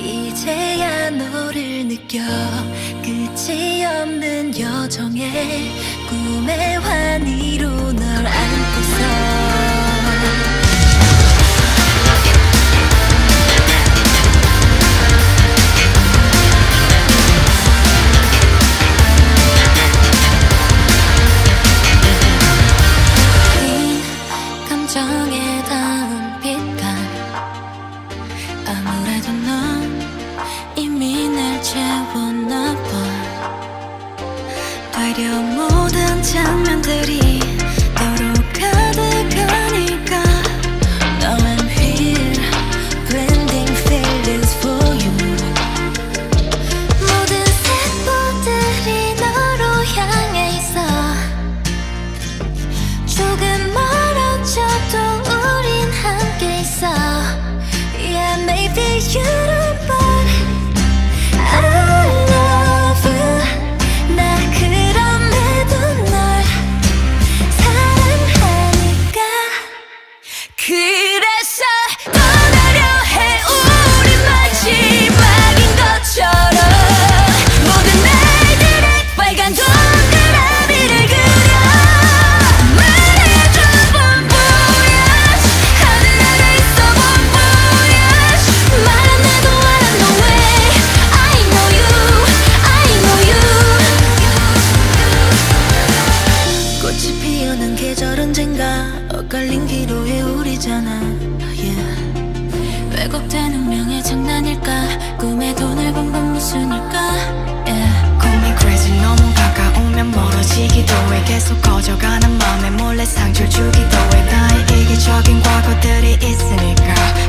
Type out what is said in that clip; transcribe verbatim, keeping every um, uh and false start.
이제야 너를 느껴 끝이 없는 여정에 꿈의 환희로 널 안고서 감정에 닿은 빛감 아무래도 넌 이미 날 채웠나 봐 되려 모든 장면들이 너로 가득하니까 Now I'm here blending feelings for you 모든 색보들이 너로 향해 있어 조금 멀어져도 우린 함께 있어 Yeah, maybe you don't but I love you 나 그럼에도 널 사랑하니까 그래서 떠나려 해 우리 마지막인 것처럼 모든 날들의 빨간 동그라미를 그려 말해줘 BONVOYAGE 하늘 아래 있어 BONVOYAGE 말 안 해도 I know way I know you I know you 꽃이 피어난 계절 언젠가 엇갈린 기로에 우리잖아 yeah. 왜곡된 운명의 장난일까 꿈에 돈을 본 건 무슨 일까 yeah. Call me crazy 너무 가까우면 멀어지기도 해 계속 커져가는 마음에 몰래 상처를 주기도 해 나의 이기적인 과거들이 있으니까